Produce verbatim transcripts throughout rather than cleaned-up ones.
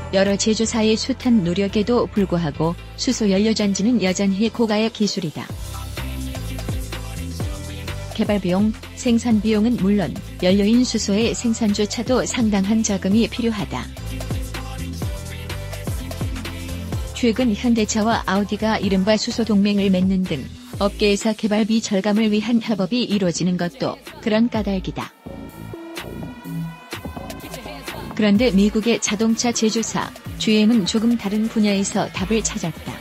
여러 제조사의 숱한 노력에도 불구하고 수소연료전지는 여전히 고가의 기술이다. 개발비용, 생산비용은 물론 연료인 수소의 생산조차도 상당한 자금이 필요하다. 최근 현대차와 아우디가 이른바 수소동맹을 맺는 등 업계에서 개발비 절감을 위한 협업이 이루어지는 것도 그런 까닭이다. 그런데 미국의 자동차 제조사 지엠은 조금 다른 분야에서 답을 찾았다.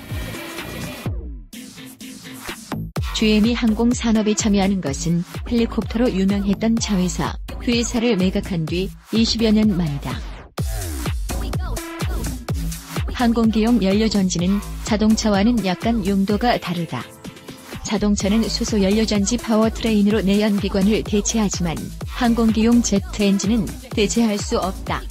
지엠이 항공산업에 참여하는 것은 헬리콥터로 유명했던 자회사 휘에사를 매각한 뒤 이십여 년 만이다. 항공기용 연료전지는 자동차와는 약간 용도가 다르다. 자동차는 수소연료전지 파워트레인으로 내연기관을 대체하지만 항공기용 제트 엔진은 대체할 수 없다.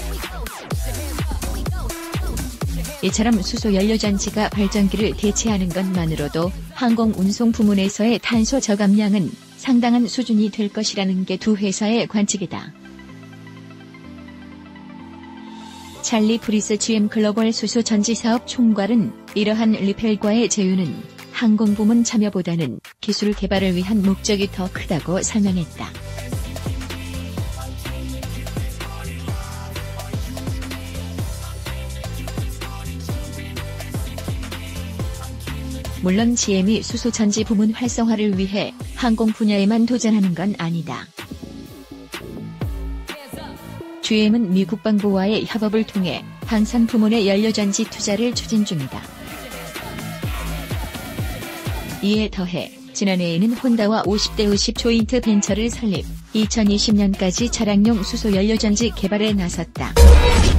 이처럼 수소연료전지가 발전기를 대체하는 것만으로도 항공 운송 부문에서의 탄소 저감량은 상당한 수준이 될 것이라는 게 두 회사의 관측이다. 찰리 프리스 지엠 글로벌 수소전지사업 총괄은 이러한 리펠과의 제휴는 항공부문 참여보다는 기술 개발을 위한 목적이 더 크다고 설명했다. 물론 지엠이 수소전지 부문 활성화를 위해 항공 분야에만 도전하는 건 아니다. 지엠은 미 국방부와의 협업을 통해 방산 부문의 연료전지 투자를 추진 중이다. 이에 더해 지난해에는 혼다와 오십 대 오십 조인트 벤처를 설립, 이천이십 년까지 차량용 수소연료전지 개발에 나섰다.